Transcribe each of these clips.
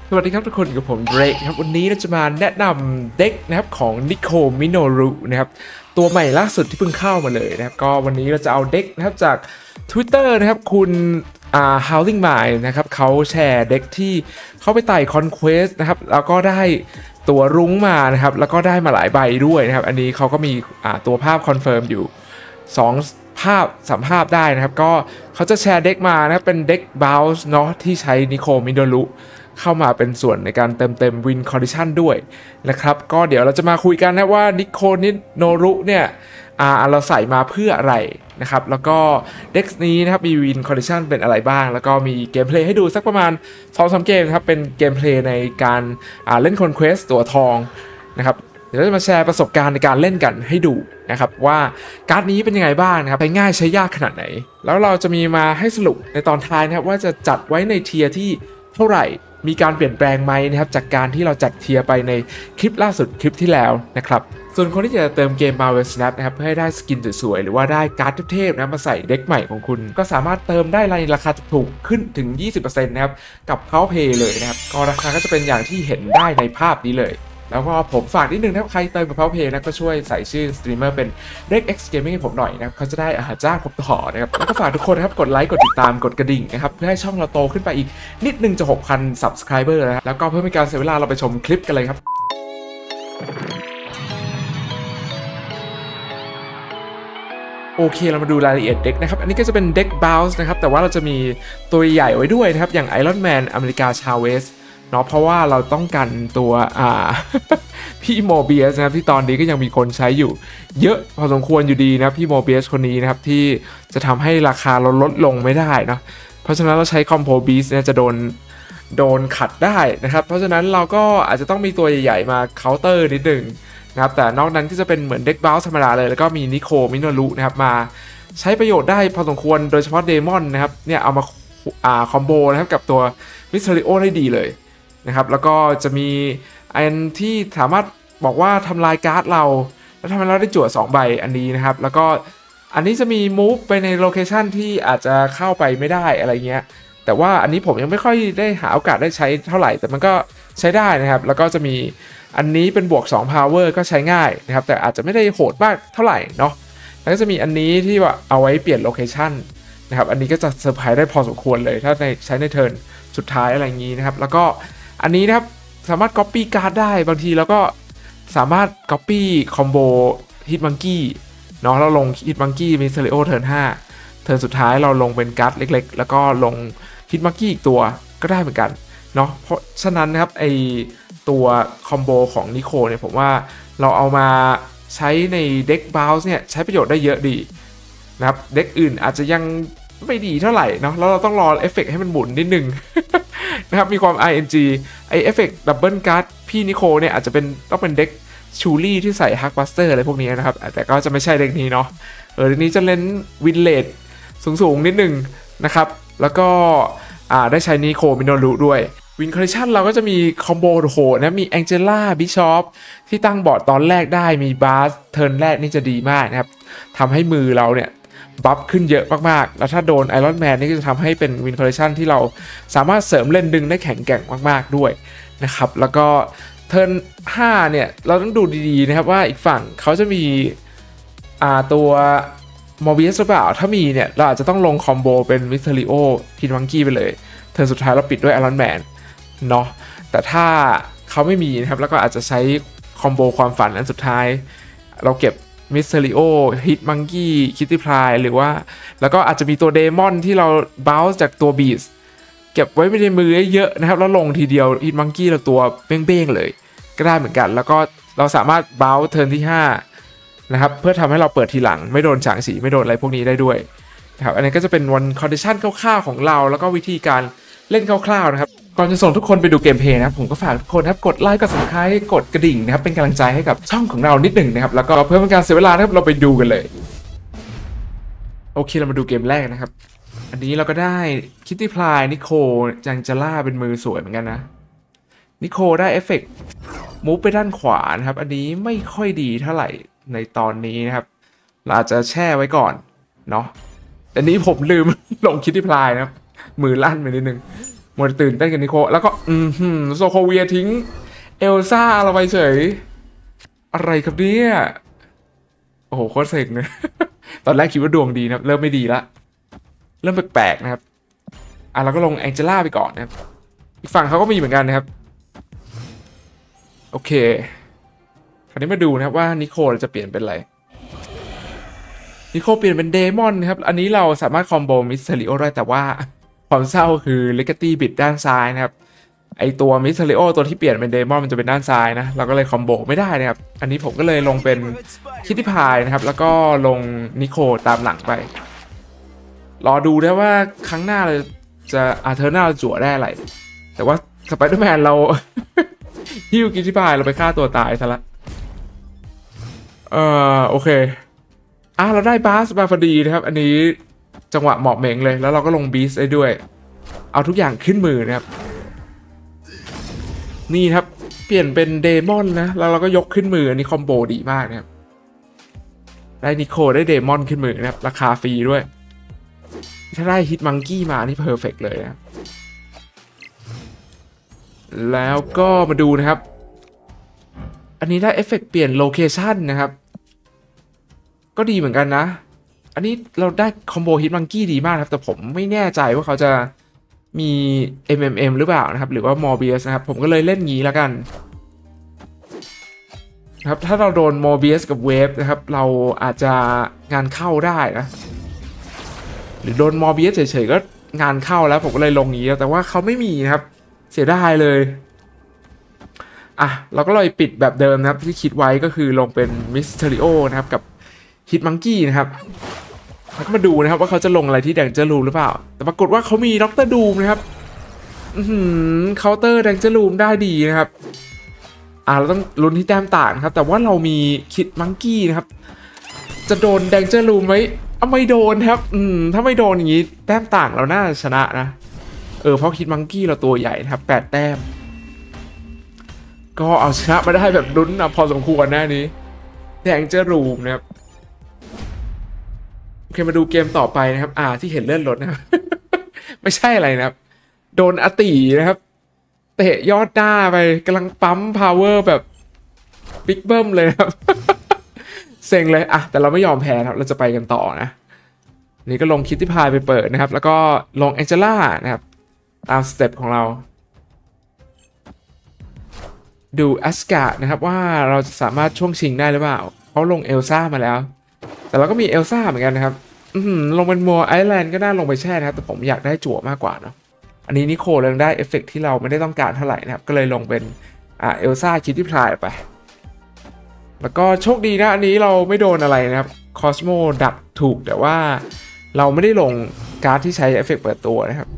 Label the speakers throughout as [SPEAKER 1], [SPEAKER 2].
[SPEAKER 1] สวัสดีครับทุกคนกับผมเดรกครับวันนี้เราจะมาแนะนำเด็กนะครับของนิโคมิโนรุนะครับตัวใหม่ล่าสุดที่เพิ่งเข้ามาเลยนะครับก็วันนี้เราจะเอาเด็กนะครับจาก Twitter นะครับคุณHowling Mind นะครับเขาแชร์เด็กที่เข้าไปไต่ Conquest นะครับแล้วก็ได้ตัวรุ้งมานะครับแล้วก็ได้มาหลายใบด้วยนะครับอันนี้เขาก็มีตัวภาพคอนเฟิร์มอยู่2ภาพ3ภาพได้นะครับก็เขาจะแชร์เด็กมานะครับเป็นเด็ก Bounce เนาะที่ใช้นิโคมิโนรุเข้ามาเป็นส่วนในการเติมวินคอนดิชันด้วยนะครับก็เดี๋ยวเราจะมาคุยกันนะว่านิโคนิโนรุเนี่ยเราใส่มาเพื่ออะไรนะครับแล้วก็เด็กนี้นะครับมีวินคอนดิชันเป็นอะไรบ้างแล้วก็มีเกมเพลย์ให้ดูสักประมาณ 2-3 เกมครับเป็นเกมเพลย์ในการเล่นคอนเควสตัวทองนะครับเดี๋ยวเราจะมาแชร์ประสบการณ์ในการเล่นกันให้ดูนะครับว่าการ์ดนี้เป็นยังไงบ้างนะครับใช้ง่ายใช้ยากขนาดไหนแล้วเราจะมีมาให้สรุปในตอนท้ายนะครับว่าจะจัดไว้ในเทียร์ที่เท่าไหร่มีการเปลี่ยนแปลงไหมนะครับจากการที่เราจัดเทียร์ไปในคลิปล่าสุดคลิปที่แล้วนะครับส่วนคนที่จะเติมเกม Marvel Snap นะครับเพื่อให้ได้สกินสวยๆหรือว่าได้การ์ดเทพๆนะมาใส่เด็กใหม่ของคุณก็สามารถเติมได้ในราคาถูกขึ้นถึง 20% นะครับกับเขาเพย์เลยนะครับก็ราคาก็จะเป็นอย่างที่เห็นได้ในภาพนี้เลยแล้วก็ผมฝากนิดนึงถ้าใครเติมกับเขาเพย์นะก็ช่วยใส่ชื่อสตรีมเมอร์เป็น Rec X Gaming ให้ผมหน่อยนะครับเขาจะได้จ้างผมต่อนะครับแล้วก็ฝากทุกคนนะครับกดไลค์กดติดตามกดกระดิ่งนะครับเพื่อให้ช่องเราโตขึ้นไปอีกนิดนึงจะ 6,000 Subscriber นะครับแล้วก็เพื่อไม่การเสียเวลาเราไปชมคลิปกันเลยครับโอเคเรามาดูรายละเอียดเด็กนะครับอันนี้ก็จะเป็นเด็ก Bounce นะครับแต่ว่าเราจะมีตัวใหญ่ไว้ด้วยนะครับอย่าง Iron Man อเมริกาชาเวสเนาะเพราะว่าเราต้องกันตัวพี่โมเบียสนะครับที่ตอนนี้ก็ยังมีคนใช้อยู่เยอะพอสมควรอยู่ดีนะพี่โมเบียสคนนี้นะครับที่จะทำให้ราคาเราลดลงไม่ได้เนาะเพราะฉะนั้นเราใช้คอมโพบีสเนี่ยจะโดนขัดได้นะครับเพราะฉะนั้นเราก็อาจจะต้องมีตัวใหญ่ๆมาเคาน์เตอร์นิดหนึ่งนะครับแต่นอกนั้นก็จะเป็นเหมือนเด็กบ้าธรรมดาเลยแล้วก็มีนิโคมิโนรุนะครับมาใช้ประโยชน์ได้พอสมควรโดยเฉพาะเดมอนนะครับเนี่ยเอามาคอมโบนะครับกับตัวมิสเตอริโอได้ดีเลยนะครับแล้วก็จะมีอันที่สามารถบอกว่าทำลายการ์ดเราแล้วทำให้เราได้จั่ว2ใบอันนี้นะครับแล้วก็อันนี้จะมีมูฟไปในโลเคชันที่อาจจะเข้าไปไม่ได้อะไรเงี้ยแต่ว่าอันนี้ผมยังไม่ค่อยได้หาโอกาสได้ใช้เท่าไหร่แต่มันก็ใช้ได้นะครับแล้วก็จะมีอันนี้เป็นบวก2 power ก็ใช้ง่ายนะครับแต่อาจจะไม่ได้โหดมากเท่าไหร่เนาะแล้วก็จะมีอันนี้ที่ว่าเอาไว้เปลี่ยนโลเคชันนะครับอันนี้ก็จะเซอร์ไพรส์ได้พอสมควรเลยถ้าใช้ในเทิร์นสุดท้ายอะไรอย่างนี้นะครับแล้วก็อันนี้นะครับสามารถ copy การ์ดได้บางทีแล้วก็สามารถ copy combo hit monkey เนาะเราลง hit monkey มี Stereo เทิร์น5เทิร์นสุดท้ายเราลงเป็นการ์ดเล็กๆแล้วก็ลง hit monkey อีกตัวก็ได้เหมือนกันเนาะเพราะฉะนั้นนะครับไอตัวคอมโบของนิโคเนี่ยผมว่าเราเอามาใช้ในเด็ก Bounce เนี่ยใช้ประโยชน์ได้เยอะดีนะครับเด็กอื่นอาจจะยังไม่ดีเท่าไหร่เนาะแล้วเราต้องรอเอฟเฟกให้มันหมุนนิดนึง นะครับมีความ ing ไอเอฟเฟกดับเบิลการ์ดพี่นิโคเนี่ยอาจจะต้องเป็นเด็กชูรี่ที่ใส่ฮักบัสเตอร์อะไรพวกนี้นะครับแต่ก็จะไม่ใช่เด็กนี้เนาะเด็กนี้จะเล่นวินเลดสูงนิดนึงนะครับแล้วก็ได้ใช้นิโคมิโนรุด้วยวินคอลเลคชันเราก็จะมีคอมโบโหนะมีแองเจล่าบิชอปที่ตั้งบอร์ดตอนแรกได้มีบาสเทิร์นแรกนี่จะดีมากนะครับทำให้มือเราเนี่ยบัฟขึ้นเยอะมากๆแล้วถ้าโดนไอรอนแมนนี่ก็จะทำให้เป็นวินคอลเลคชันที่เราสามารถเสริมเล่นดึงได้แข็งแกร่งมากๆด้วยนะครับแล้วก็เทิร์น5เนี่ยเราต้องดูดีๆนะครับว่าอีกฝั่งเขาจะมีตัวมอร์เบียสหรือเปล่าถ้ามีเนี่ยเราอาจจะต้องลงคอมโบเป็นมิสเตอริโอพินวังกี้ไปเลยเทิร์นสุดท้ายเราปิดด้วยไอรอนแมนเนาะแต่ถ้าเขาไม่มีนะครับแล้วก็อาจจะใช้คอมโบความฝันอันสุดท้ายเราเก็บมิสเตอริโอฮิตมังกี้คิตตี้พลายหรือว่าแล้วก็อาจจะมีตัวเดมอนที่เราบ้าจากตัวบีสเก็บไว้ไม่ในมือเยอะนะครับแล้วลงทีเดียวฮิตมังกี้เราตัวเบ้งๆเลยก็ได้เหมือนกันแล้วก็เราสามารถบ้าเทิร์นที่5นะครับเพื่อทำให้เราเปิดทีหลังไม่โดนฉางสีไม่โดนอะไรพวกนี้ได้ด้วยนะครับอันนี้ก็จะเป็นวันคอนดิชันคร่าวๆของเราแล้วก็วิธีการเล่นคร่าวๆนะครับก่อนจะส่งทุกคนไปดูเกมเพลย์นะครับผมก็ฝากทุกคนนะครับกดไลค์กด Subscribe กดกระดิ่งนะครับเป็นกำลังใจให้กับช่องของเรานิดหนึ่งนะครับแล้วก็เพื่อเป็นการเสียเวลานะครับเราไปดูกันเลยโอเคเรามาดูเกมแรกนะครับอันนี้เราก็ได้คิตตี้พลายนิโคจังจาร่าเป็นมือสวยเหมือนกันนะนิโคได้เอฟเฟกต์มูฟไปด้านขวานะครับอันนี้ไม่ค่อยดีเท่าไหร่ในตอนนี้นะครับเราอาจจะแช่ไว้ก่อนเนาะแต่นี้ผมลืม ลงคิตตี้พลายนะครับมือลั่นไปนิดนึงมัวแต่ตื่นเต้นกันนิโคแล้วก็โซโคเวียทิ้งเอลซ่าเราไปเฉยอะไรครับเนี่ยโอ้โหโคตรเซ็งนะ ตอนแรกคิดว่าดวงดีนะครับเริ่มไม่ดีละเริ่มแปลกๆนะครับเราก็ลงแองเจล่าไปก่อนนะครับอีกฝั่งเขาก็มีเหมือนกันนะครับโอเคคราวนี้มาดูนะครับว่านิโคจะเปลี่ยนเป็นอะไรนิโคเปลี่ยนเป็นเดมอนนะครับอันนี้เราสามารถคอมโบมิสเทอริโอได้แต่ว่าความเศร้าคือเลกาตี้บิดด้านซ้ายนะครับไอตัวมิสเทอริโอตัวที่เปลี่ยนเป็นเดมอนมันจะเป็นด้านซ้ายนะเราก็เลยคอมโบไม่ได้นะครับอันนี้ผมก็เลยลงเป็นคิตตี้พายนะครับแล้วก็ลงนิโคตามหลังไปรอดูนะว่าครั้งหน้าเราจะเทอร์หน้าเราจั่วได้อะไรแต่ว่าสไปเดอร์แมนเรา ฮิวคิตตี้พายเราไปฆ่าตัวตายซะละโอเคเราได้บาสมาพอดีนะครับอันนี้จังหวะเหมาะเหม่งเลยแล้วเราก็ลงบีสได้ด้วยเอาทุกอย่างขึ้นมือนะครับนี่ครับเปลี่ยนเป็นเดมอนนะแล้วเราก็ยกขึ้นมืออันนี้คอมโบดีมากนะครับได้นิโคได้เดมอนขึ้นมือนะครับราคาฟรีด้วยถ้าได้ฮิตมังกี้มานี่เพอร์เฟกต์เลยนะแล้วก็มาดูนะครับอันนี้ได้เอฟเฟกต์เปลี่ยนโลเคชันนะครับก็ดีเหมือนกันนะอันนี้เราได้คอมโบฮิตมังกี้ดีมากครับแต่ผมไม่แน่ใจว่าเขาจะมี MMM หรือเปล่านะครับหรือว่ามอร์เบียสนะครับผมก็เลยเล่นงี้แล้วกันครับถ้าเราโดนมอร์เบียสกับเวฟนะครับเราอาจจะงานเข้าได้นะหรือโดนมอร์เบียสเฉยๆก็งานเข้าแล้วผมก็เลยลงงี้แต่ว่าเขาไม่มีนะครับเสียดายเลยเราก็เลยปิดแบบเดิมนะครับที่คิดไว้ก็คือลงเป็นมิสเทอริโอนะครับกับฮิตมังกี้นะครับแล้วก็มาดูนะครับว่าเขาจะลงอะไรที่แดงเจอร์ลูมหรือเปล่าแต่ปรากฏว่าเขามีด็อกเตอร์ดูมนะครับเคาน์เตอร์แดงเจอร์ลูมได้ดีนะครับเราต้องลุ้นที่แต้มต่างครับแต่ว่าเรามีคิดมังกี้นะครับจะโดนแดงเจอร์ลูมไหมไม่โดนครับถ้าไม่โดนอย่างนี้แต้มต่างเราน่าชนะนะเพราะคิดมังกี้เราตัวใหญ่นะครับ8 แต้มก็เอาชนะมาได้แบบลุ้นพอสมควรหน้านี้แดงเจอร์ลูมนะครับโอเคมาดูเกมต่อไปนะครับที่เห็นเลื่อนรถนะครับ ไม่ใช่อะไรนะครับโดนอตินะครับเตะยอดหน้าไปกำลังปั๊มพาวเวอร์แบบบิ๊กเบิ้มเลยครับ เซ็งเลยแต่เราไม่ยอมแพ้ครับเราจะไปกันต่อนะนี่ก็ลงคิตตี้พายไปเปิดนะครับแล้วก็ลงแองเจล่านะครับตามสเต็ปของเราดูแอสการ์ดนะครับว่าเราจะสามารถช่วงชิงได้หรือเปล่าเขาลงเอลซ่ามาแล้วแต่เราก็มีเอลซ่าเหมือนกันนะครับลงเป็นมัวไอแลนด์ก็น่าลงไปแช่นะครับแต่ผมอยากได้จั่วมากกว่าเนาะอันนี้นิโคลยังได้เอฟเฟกที่เราไม่ได้ต้องการเท่าไหร่นะครับก็เลยลงเป็นเอลซ่าคิตตี้พายไปแล้วก็โชคดีนะอันนี้เราไม่โดนอะไรนะครับคอสโมดักถูกแต่ว่าเราไม่ได้ลงการ์ดที่ใช้เอฟเฟกเปิดตัวนะครับ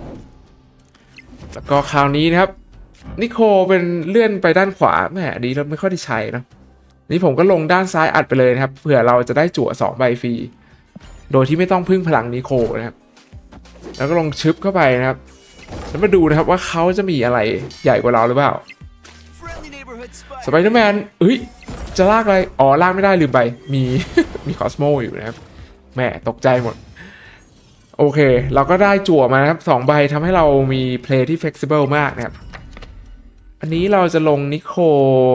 [SPEAKER 1] แล้วก็คราวนี้นะครับนิโคเป็นเลื่อนไปด้านขวาแหมดีเราไม่ค่อยได้ใช้นะนี่ผมก็ลงด้านซ้ายอัดไปเลยนะครับเผื่อเราจะได้จั่ว2 ใบฟรีโดยที่ไม่ต้องพึ่งพลังนิโคนะครับแล้วก็ลงชึบเข้าไปนะครับแล้วมาดูนะครับว่าเขาจะมีอะไรใหญ่กว่าเราหรือเปล่าสไปเดอร์แมนจะลากอะไรลากไม่ได้ลืมไปมี มีคอสโมอยู่นะครับแหมตกใจหมดโอเคเราก็ได้จั่วมานะครับ2 ใบทำให้เรามีเพลย์ที่ flexible มากนะครับอันนี้เราจะลงนิโค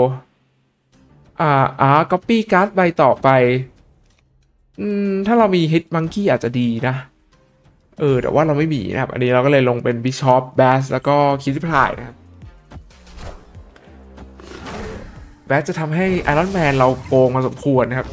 [SPEAKER 1] copy card ใบต่อไปถ้าเรามีฮิตมังกี้อาจจะดีนะแต่ว่าเราไม่มีนะครับอันนี้เราก็เลยลงเป็น Bishop Bass แล้วก็ Kitty Pryde นะครับ Bass จะทำให้ Iron Man เราโกงมาสมควรนะครับ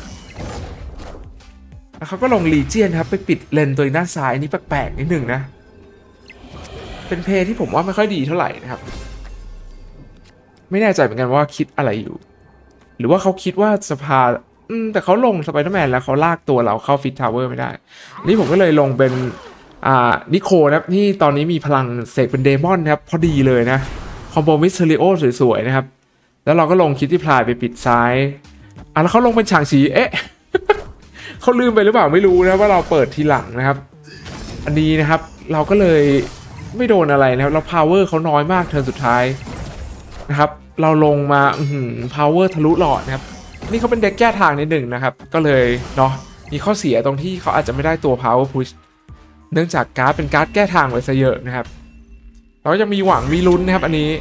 [SPEAKER 1] แล้วเขาก็ลง Legion ครับไปปิดเลนตัวด้านซ้ายนี่แปลกๆนิดหนึ่งนะเป็นเพย์ที่ผมว่าไม่ค่อยดีเท่าไหร่นะครับไม่แน่ใจเหมือนกันว่าคิดอะไรอยู่หรือว่าเขาคิดว่าสภาแต่เขาลงสไปเดอร์แมนแล้วเขาลากตัวเราเข้าฟิตทาวเวอร์ไม่ได้นี่ผมก็เลยลงเป็นนิโคนะครับที่ตอนนี้มีพลังเสกเป็นเดมอนนะครับพอดีเลยนะคอมโบมิสเทอริโอสวยๆนะครับแล้วเราก็ลงคิตตี้พลายไปปิดซ้ายแล้วเขาลงเป็นฉางฉีเขาลืมไปหรือเปล่าไม่รู้นะว่าเราเปิดทีหลังนะครับอันนี้นะครับเราก็เลยไม่โดนอะไรนะครับเราพาวเวอร์เขาน้อยมากเทิร์นสุดท้ายนะครับเราลงมาพาวเวอร์ทะลุหลอดนะครับนี่เขาเป็นเด็กแก้ทางนิดหนึ่งนะครับก็เลยเนาะมีข้อเสียตรงที่เขาอาจจะไม่ได้ตัว power push เนื่องจากการ์ดเป็นการ์ดแก้ทางไว้ซะเยอะนะครับเรายังมีหวังมีลุ้นนะครับอันนี้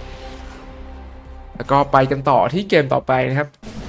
[SPEAKER 1] แล้วก็ไปกันต่อที่เกมต่อไปนะครับ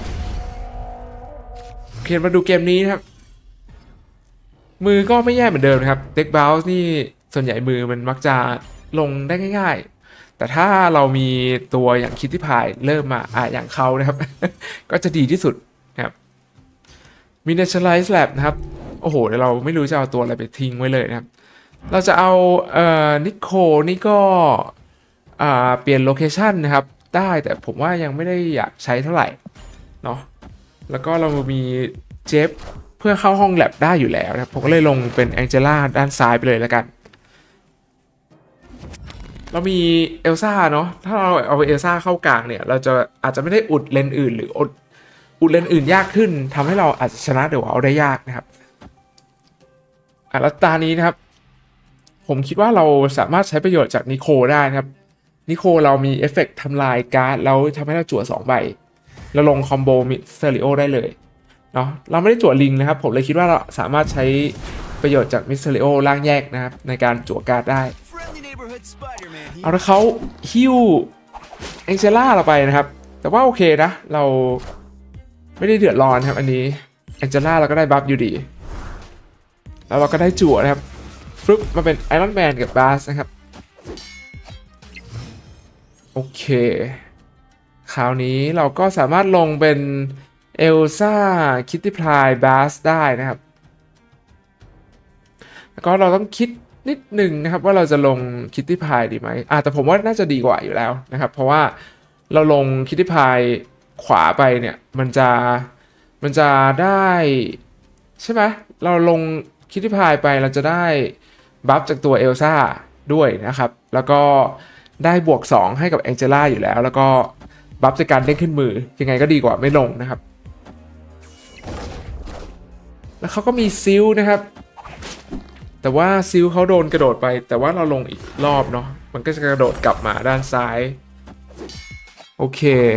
[SPEAKER 1] โอเคมาดูเกมนี้นะครับมือก็ไม่แย่เหมือนเดิมนะครับเด็กบาลส์นี่ส่วนใหญ่มือมันมักจะลงได้ง่ายๆแต่ถ้าเรามีตัวอย่างคิดที่พายเริ่มมาอย่างเขานะครับ ก็จะดีที่สุดนะครับMiniaturize Lab นะครับโอ้โหเดี๋ยวเราไม่รู้จะเอาตัวอะไรไปทิ้งไว้เลยนะครับเราจะเอานิโคนี่ก็เปลี่ยนโลเคชันนะครับได้แต่ผมว่ายังไม่ได้อยากใช้เท่าไหร่เนาะแล้วก็เรามีเจฟเพื่อเข้าห้องแลบได้อยู่แล้วนะครับผมก็เลยลงเป็นแองเจล่าด้านซ้ายไปเลยแล้วกันเรามีเอลซ่าเนาะถ้าเราเอาเอลซ่าเข้ากลางเนี่ยเราจะอาจจะไม่ได้อุดเลนอื่นหรืออุดเลนอื่นยากขึ้นทำให้เราอาจจะชนะเดี๋ยวเอาได้ยากนะครับแล้วตานี้นะครับผมคิดว่าเราสามารถใช้ประโยชน์จากนิโคได้นะครับนิโคเรามีเอฟเฟกต์ทำลายการ์ดแล้วทำให้เราจั่ว2ใบแล้วลงคอมโบมิสเตอริโอได้เลยเนาะเราไม่ได้จั่วลิงนะครับผมเลยคิดว่าเราสามารถใช้ประโยชน์จากมิสเตอริโอล่างแยกนะครับในการจั่วการ์ดได้เอาละเขาฮิวแองเจล่าเราไปนะครับแต่ว่าโอเคนะเราไม่ได้เดือดร้อนครับอันนี้แองเจล่าเราก็ได้บัฟอยู่ดีแล้วเราก็ได้จั่วนะครับฟลุปมาเป็นไอรอนแมนกับบาสนะครับโอเคคราวนี้เราก็สามารถลงเป็นเอลซ่าคิตตี้พลายบาสได้นะครับแล้วก็เราต้องคิดนิดหนึ่งนะครับว่าเราจะลงคิตตี้พายดีไหมแต่ผมว่าน่าจะดีกว่าอยู่แล้วนะครับเพราะว่าเราลงคิตตี้พายขวาไปเนี่ยมันจะได้ใช่ไหมเราลงคิตตี้พายไปเราจะได้บัฟจากตัวเอลซ่าด้วยนะครับแล้วก็ได้บวก2ให้กับแองเจล่าอยู่แล้วแล้วก็บัฟจากการเด้งขึ้นมือยังไงก็ดีกว่าไม่ลงนะครับแล้วเขาก็มีซิลนะครับแต่ว่าซิลเขาโดนกระโดดไปแต่ว่าเราลงอีกรอบเนาะมันก็จะกระโดดกลับมาด้านซ้ายโอเค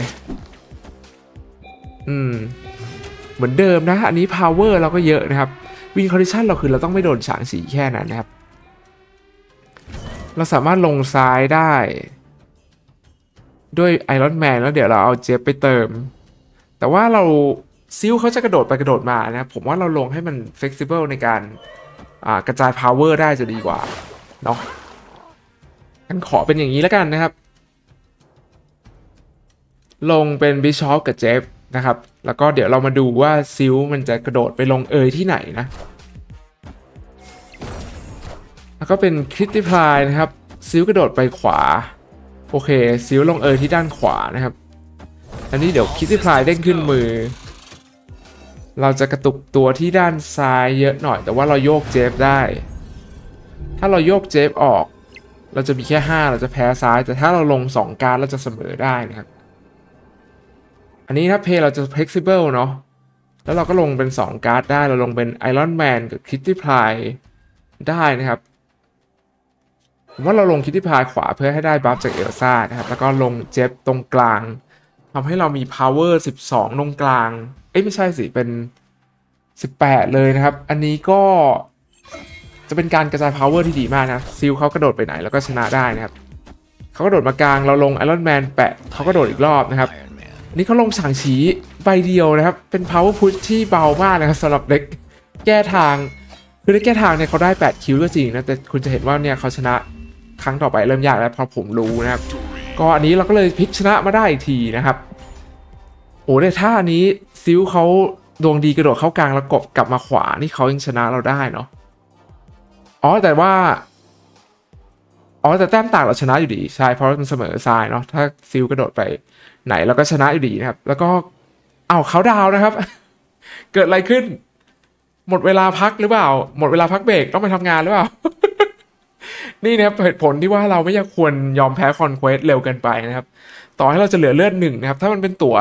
[SPEAKER 1] เหมือนเดิมนะอันนี้ power เราก็เยอะนะครับวินคอนดิชันเราคือเราต้องไม่โดนฉางสีแค่นั้นนะครับเราสามารถลงซ้ายได้ด้วยไอรอนแมนแล้วเดี๋ยวเราเอาเจฟไปเติมแต่ว่าเราซิลเขาจะกระโดดไปกระโดดมานะครับผมว่าเราลงให้มัน flexible ในการกระจาย power ได้จะดีกว่าเนาะงั้นขอเป็นอย่างนี้แล้วกันนะครับลงเป็นบิชอปกับเจฟนะครับแล้วก็เดี๋ยวเรามาดูว่าซิลมันจะกระโดดไปลงที่ไหนนะแล้วก็เป็นคริตติพลายนะครับซิลกระโดดไปขวาโอเคซิลลงที่ด้านขวานะครับอันนี้เดี๋ยวคริตติพลายเด้งขึ้นมือเราจะกระตุกตัวที่ด้านซ้ายเยอะหน่อยแต่ว่าเราโยกเจฟได้ถ้าเราโยกเจฟออกเราจะมีแค่5เราจะแพ้ซ้ายแต่ถ้าเราลง2การ์ดเราจะเสมอได้นะครับอันนี้ถ้าเพย์เราจะ flexible เนาะแล้วเราก็ลงเป็น2การ์ดได้เราลงเป็นไอรอนแมนกับคิตตี้พลายได้นะครับผมว่าเราลงคิตตี้พลายขวาเพื่อให้ได้บัฟจากเอลซ่านะครับแล้วก็ลงเจฟตรงกลางทำให้เรามี power 12ตรงกลางไม่ใช่สิเป็น18เลยนะครับอันนี้ก็จะเป็นการกระจาย power ที่ดีมากนะซิลเขากระโดดไปไหนแล้วก็ชนะได้นะครับเขากระโดดมากลางเราลงไอรอนแมนแปะเขากระโดดอีกรอบนะครับนี่เขาลงฉางฉีใบเดียวนะครับเป็น power push ที่เบามากนะครับสำหรับเด็กแก้ทางคือได้แก้ทางเนี่ยเขาได้8คิวก็จริงนะแต่คุณจะเห็นว่าเนี่ยเขาชนะครั้งต่อไปเริ่มยากแล้วพอผมรู้นะครับก็อันนี้เราก็เลยพลิกชนะมาได้อีกทีนะครับโอ้ในท่านี้ซิลเขาดวงดีกระโดดเข้ากลางแล้วกลับมาขวานี่เขายังชนะเราได้เนาะแต่แต้มต่างเราชนะอยู่ดีใช่เพราะมันเสมอทรายเนาะถ้าซิลกระโดดไปไหนเราก็ชนะอยู่ดีนะครับแล้วก็เขาดาวนะครับ เกิดอะไรขึ้นหมดเวลาพักหรือเปล่าหมดเวลาพักเบรกต้องไปทำงานหรือเปล่า นี่นะครับเหตุผลที่ว่าเราไม่ควรยอมแพ้คอนเควสเร็วเกินไปนะครับต่อให้เราจะเหลือเลือด1นะครับถ้ามันเป็นตั๋ว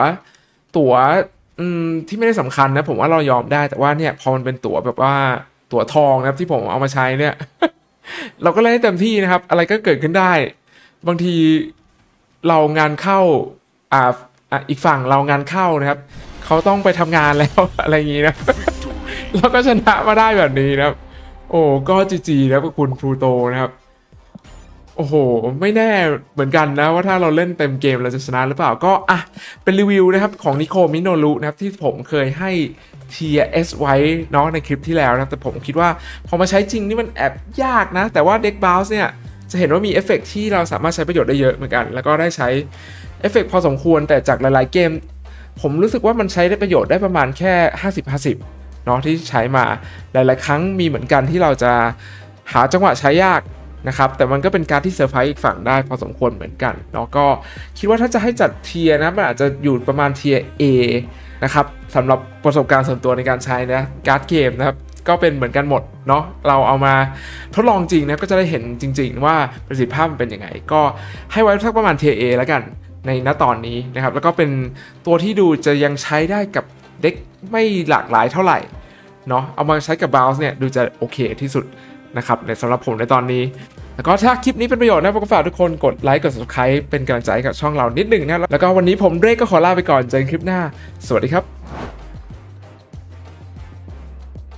[SPEAKER 1] ที่ไม่ได้สำคัญนะผมว่าเรายอมได้แต่ว่าเนี่ยพอมันเป็นตั๋วแบบว่าตั๋วทองนะครับที่ผมเอามาใช้เนี่ย เราก็เล่นให้เต็มที่นะครับอะไรก็เกิดขึ้นได้บางทีเรางานเข้าอีกฝั่งเรางานเข้านะครับเขาต้องไปทำงานแล้ว อะไรอย่างนี้นะ เราก็ชนะมาได้แบบนี้นะครับโอ้ก็จีนะคุณพลูโตนะครับโอ้โหไม่แน่เหมือนกันนะว่าถ้าเราเล่นเต็มเกมเราจะชนะหรือเปล่าก็อ่ะเป็นรีวิวนะครับของนิโคมิโนรุนะครับที่ผมเคยให้ TS ไว้เนาะในคลิปที่แล้วนะแต่ผมคิดว่าพอมาใช้จริงนี่มันแอบยากนะแต่ว่าเด็กบาวส์เนี่ยจะเห็นว่ามีเอฟเฟกต์ที่เราสามารถใช้ประโยชน์ได้เยอะเหมือนกันแล้วก็ได้ใช้เอฟเฟกต์พอสมควรแต่จากหลายๆเกมผมรู้สึกว่ามันใช้ได้ประโยชน์ได้ประมาณแค่50-50เนาะที่ใช้มาหลายๆครั้งมีเหมือนกันที่เราจะหาจังหวะใช้ยากนะครับแต่มันก็เป็นการที่เซอร์ไพรส์อีกฝั่งได้พอสมควรเหมือนกันเนาะก็คิดว่าถ้าจะให้จัดเทียร์นะมันอาจจะอยู่ประมาณเทียร์ A นะครับสำหรับประสบการณ์ส่วนตัวในการใช้นะการ์ดเกมนะครับก็เป็นเหมือนกันหมดเนาะเราเอามาทดลองจริงนะก็จะได้เห็นจริงๆว่าประสิทธิภาพมันเป็นยังไงก็ให้ไว้สักประมาณเทียร์ A แล้วกันในณตอนนี้นะครับแล้วก็เป็นตัวที่ดูจะยังใช้ได้กับเด็กไม่หลากหลายเท่าไหร่เนาะเอามาใช้กับบาวส์เนี่ยดูจะโอเคที่สุดนะครับในสำหรับผมในตอนนี้แล้วก็ถ้าคลิปนี้เป็นประโยชน์นะผมก็ฝากทุกคนกดไลค์กด subscribe เป็นกำลังใจกับช่องเรานิดหนึ่งนะแล้วก็วันนี้ผมเรกก็ขอลาไปก่อนเจอกันคลิปหน้าสวัสดีครับ